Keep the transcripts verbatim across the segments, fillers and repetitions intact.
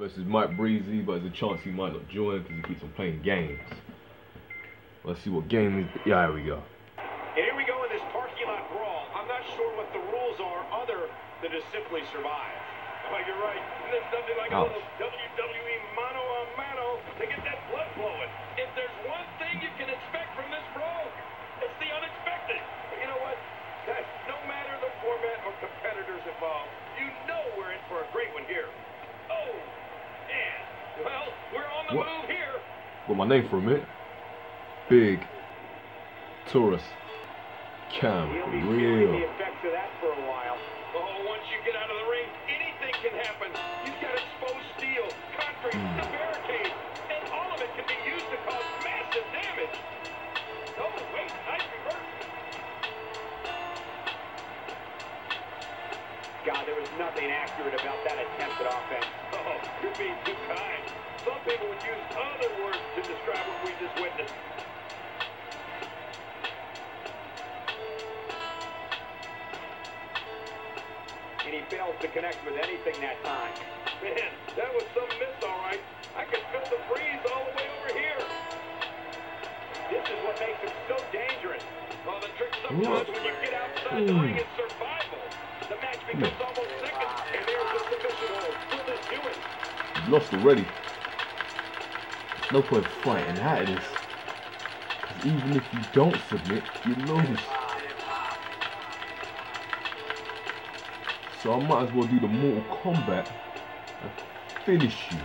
versus Mike Breezy, but there's a chance he might not join because he keeps on playing games. Let's see what game is. Yeah, here we go. And here we go in this parking lot brawl. I'm not sure what the rules are other than to simply survive. Oh, you're right. There's nothing like Ouch. a little W W E mano a mano to get that blood flowing. If there's one thing you can expect from this brawl, it's the unexpected. But you know what? Guys, no matter the format or competitors involved, you know we're in for a great one here. Oh, man. Well, we're on the What? move here. Got my name for a minute. Big Taurus Cam He'll be feeling Real. the effects of that for a while. Oh, once you get out of the ring, anything can happen. You've got exposed steel, concrete, Mm. the barricade, and all of it can be used to cause massive damage. Oh, wait, nice reverse. God, there was nothing accurate about that attempt at offense. Oh, you're being too kind. Some people would use other words to describe what we just witnessed. And he fails to connect with anything that time. Man, that was some miss, all right. I could feel the breeze all the way over here. This is what makes him so dangerous. Well, the trick sometimes when you get outside the ring is survival. The match becomes almost second, and there's the submission hold. Will this do it? You've lost already. There's no point fighting out of this. Because even if you don't submit, you lose. So I might as well do the Mortal Kombat and finish you.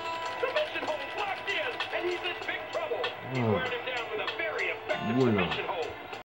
Submission hold locked in, and he's in big trouble. He's wearing him down with a very effective Winner. submission hold.